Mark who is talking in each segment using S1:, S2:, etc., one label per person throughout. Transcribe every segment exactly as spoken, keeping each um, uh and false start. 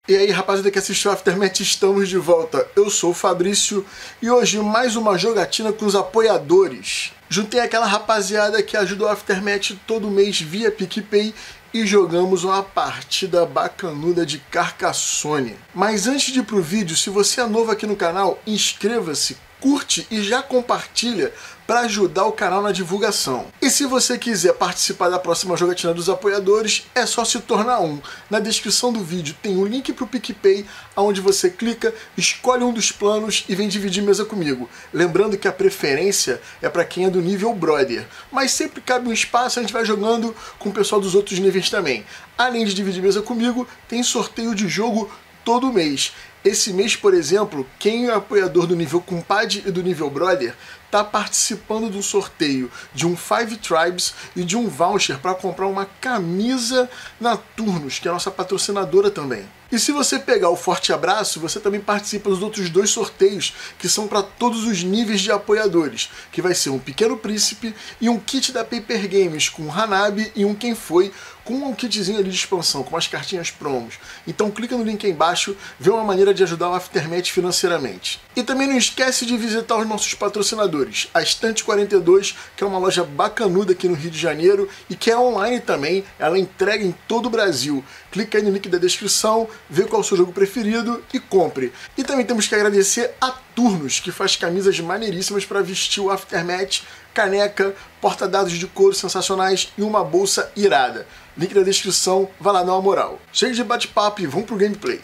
S1: E aí, rapaziada que assistiu Aftermath, estamos de volta. Eu sou o Fabrício e hoje mais uma jogatina com os apoiadores. Juntei aquela rapaziada que ajuda o Aftermath todo mês via PicPay e jogamos uma partida bacanuda de Carcassonne. Mas antes de ir pro vídeo, se você é novo aqui no canal, inscreva-se, curte e já compartilha para ajudar o canal na divulgação. E se você quiser participar da próxima jogatina dos apoiadores, é só se tornar um. Na descrição do vídeo tem um link para o PicPay, onde você clica, escolhe um dos planos e vem dividir mesa comigo. Lembrando que a preferência é para quem é do nível Brother, mas sempre cabe um espaço, a gente vai jogando com o pessoal dos outros níveis também. Além de dividir mesa comigo, tem sorteio de jogo todo mês. Esse mês, por exemplo, quem é apoiador do nível Compadre e do nível Brother está participando de um sorteio de um Five Tribes e de um voucher para comprar uma camisa na Turnus, que é a nossa patrocinadora também. E se você pegar o Forte Abraço, você também participa dos outros dois sorteios, que são para todos os níveis de apoiadores, que vai ser um Pequeno Príncipe e um kit da Paper Games com Hanabi e um Quem Foi, com um kitzinho ali de expansão, com umas cartinhas promos. Então clica no link aí embaixo, vê uma maneira de ajudar o Aftermath financeiramente. E também não esquece de visitar os nossos patrocinadores, a Estante quarenta e dois, que é uma loja bacanuda aqui no Rio de Janeiro e que é online também, ela entrega em todo o Brasil. Clica aí no link da descrição, vê qual é o seu jogo preferido e compre. E também temos que agradecer a Turnus, que faz camisas maneiríssimas para vestir o Aftermath, caneca, porta-dados de couro sensacionais e uma bolsa irada. Link na descrição, vai lá dar uma moral. Chega de bate-papo e vamos pro gameplay.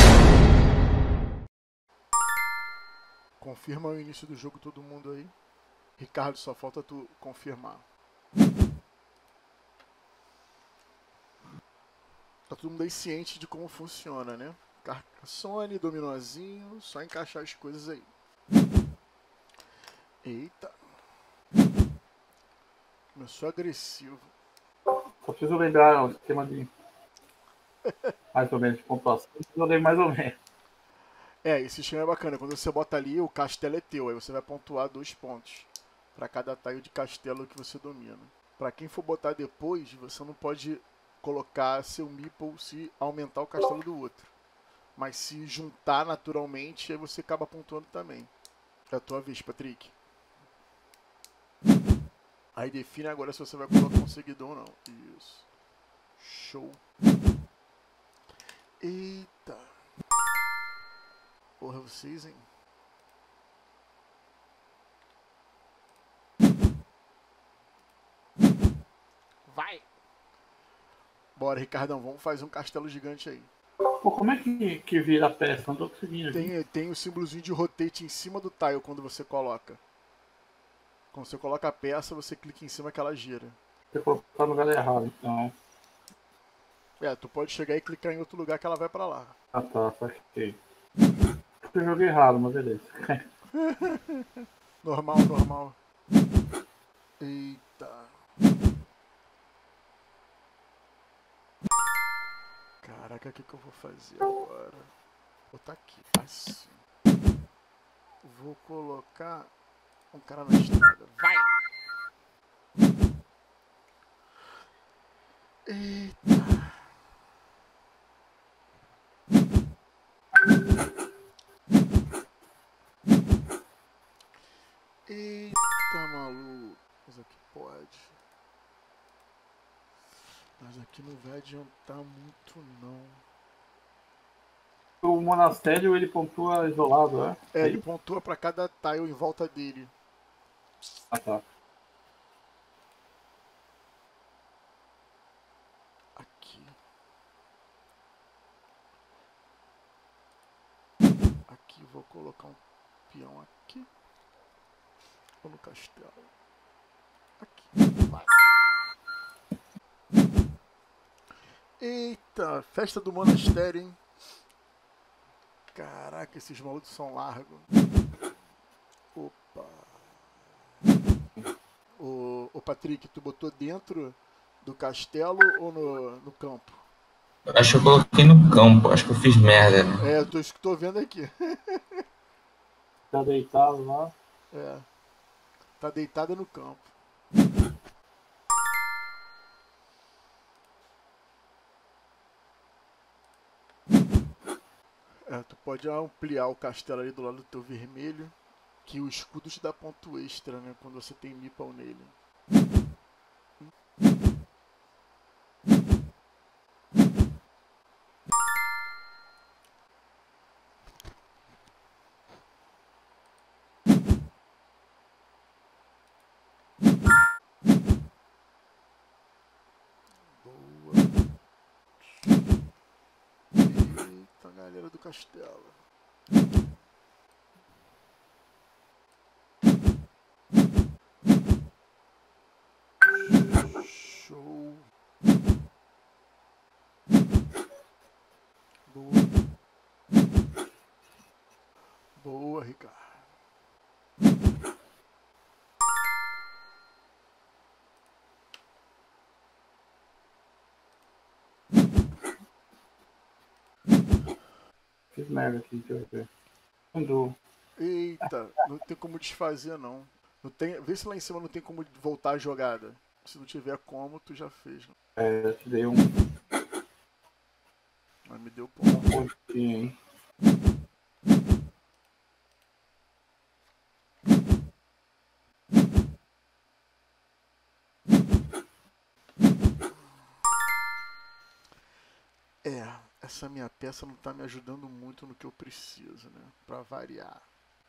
S1: Confirma o início do jogo todo mundo aí. Ricardo, só falta tu confirmar. Tá todo mundo aí ciente de como funciona, né? Carcassonne, dominozinho, só encaixar as coisas aí. Eita. Começou agressivo.
S2: Só preciso lembrar o esquema de mais ou menos de pontuação. Eu lembro mais ou menos.
S1: É, esse esquema é bacana. Quando você bota ali, o castelo é teu. Aí você vai pontuar dois pontos para cada tile de castelo que você domina. Para quem for botar depois, você não pode colocar seu meeple se aumentar o castelo do outro. Mas se juntar naturalmente, aí você acaba pontuando também. É a tua vez, Patrick. Aí define agora se você vai colocar um seguidor ou não. Isso. Show. Eita. Porra, vocês, hein? Vai! Bora, Ricardão, vamos fazer um castelo gigante aí.
S2: Pô, como é que, que vira a peça? Não tô conseguindo.
S1: Tem, tem o símbolozinho de rotate em cima do tile quando você coloca. Quando você coloca a peça, você clica em cima que ela gira.
S2: Você colocar no lugar errado, então.
S1: É, tu pode chegar e clicar em outro lugar que ela vai pra lá.
S2: Ah tá, saquei. Eu joguei errado, mas beleza.
S1: Normal, normal. Eita. Caraca, o que, que eu vou fazer agora? Vou botar aqui, assim. Vou colocar um cara na estrada. Vai! Eita. Eita, maluco. Mas aqui pode. Mas aqui não vai adiantar muito, não.
S2: O monastério ele pontua isolado, é?
S1: É, ele pontua pra cada tile em volta dele.
S2: Ah tá.
S1: Aqui. Aqui, vou colocar um peão aqui. Ou no castelo. Aqui. Vai. Eita, festa do monastério, hein? Caraca, esses malucos são largos. Opa. Ô, ô Patrick, tu botou dentro do castelo ou no, no campo?
S3: Acho que eu coloquei no campo, acho que eu fiz merda. Né?
S1: É, eu tô, tô vendo aqui.
S2: Tá deitado lá.
S1: É. Tá deitada no campo. pode ampliar o castelo ali do lado do teu vermelho, que o escudo te dá ponto extra, né? Quando você tem meeple nele. Eita, galera do castelo. Show. Boa. Boa, Ricardo.
S2: Fiz merda aqui, deixa eu ver. Andou.
S1: Eita, não tem como desfazer não. Não tem, vê se lá em cima não tem como voltar a jogada. Se não tiver como, tu já fez. Né?
S2: É, eu te dei um
S1: Mas me deu ponto.
S2: pontinho, hein?
S1: É, essa minha peça não tá me ajudando muito no que eu preciso, né? Pra variar.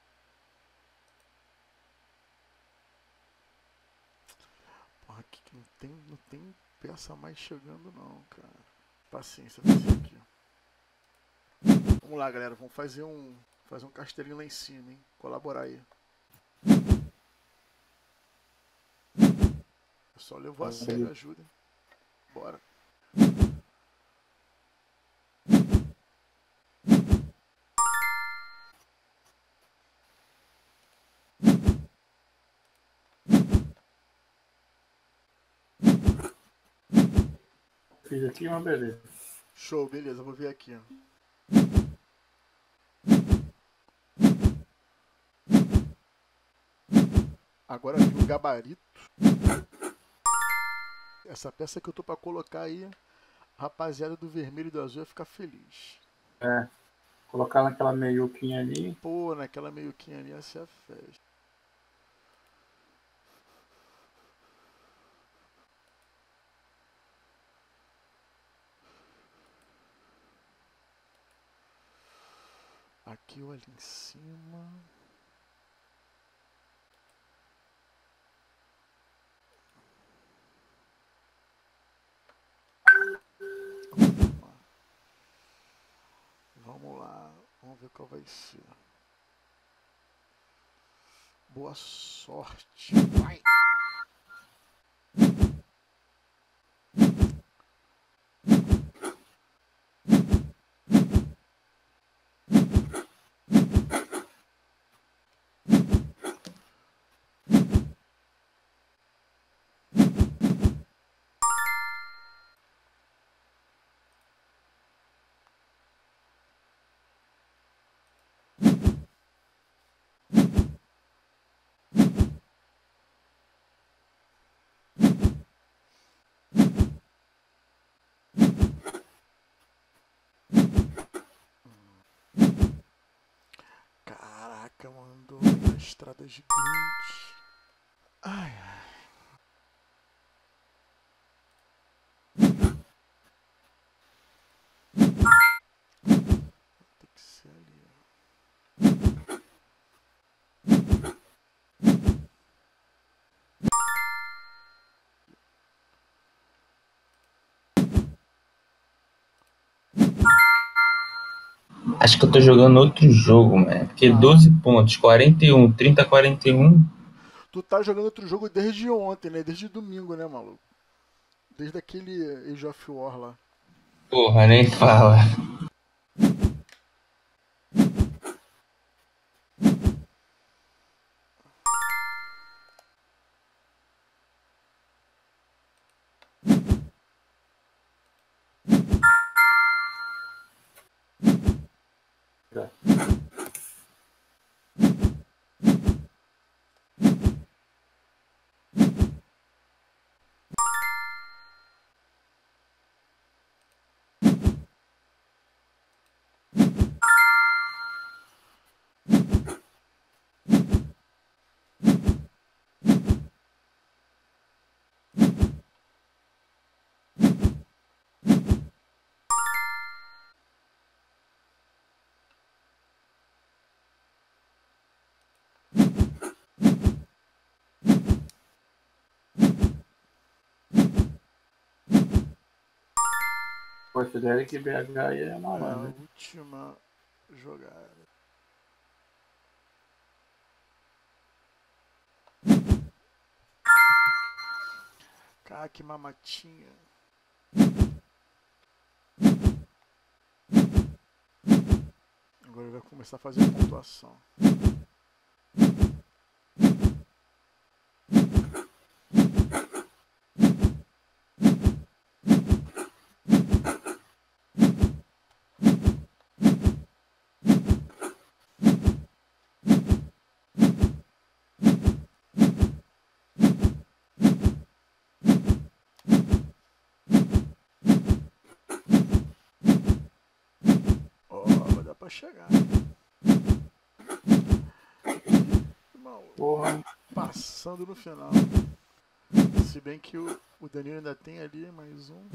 S1: Porra, aqui não tem, não tem peça mais chegando não, cara. Paciência, vai ser aqui. Vamos lá, galera, vamos fazer um, fazer um castelinho lá em cima, hein? Colaborar aí. Eu só levou a sério, ajuda. Bora.
S2: Fiz aqui uma beleza.
S1: Show, beleza, vou ver aqui. Agora vi o gabarito. Essa peça que eu tô pra colocar aí, a rapaziada do vermelho e do azul vai ficar feliz.
S2: É. Colocar naquela meiuquinha ali.
S1: Pô, naquela meioquinha ali, essa é a festa. Aqui ou ali em cima. Vamos lá, vamos ver qual vai ser. Boa sorte. Vai! Caraca, mandou na estrada gigante. Ai, ai. Tem que ser ali, ó.
S3: Acho que eu tô jogando outro jogo, mano. Porque doze pontos, quarenta e um, trinta a quarenta e um.
S1: Tu tá jogando outro jogo desde ontem, né? Desde domingo, né, maluco? Desde aquele Age of War lá.
S3: Porra, nem fala.
S2: Força de Eric, B H e
S1: A
S2: Amarelo.
S1: última jogada. Cara, que mamatinha. Agora ele vai começar a fazer a pontuação. Pra chegar. Irmão,
S2: Porra.
S1: passando no final. Se bem que o, o Danilo ainda tem ali mais um.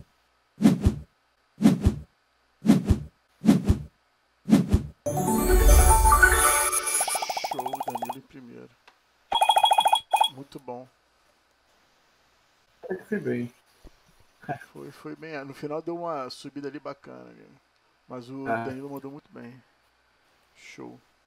S1: Show, Danilo em primeiro. Muito bom.
S2: É que foi bem.
S1: Foi, foi bem. No final deu uma subida ali bacana. Mas o
S2: Ah.
S1: Danilo mandou muito bem. Show.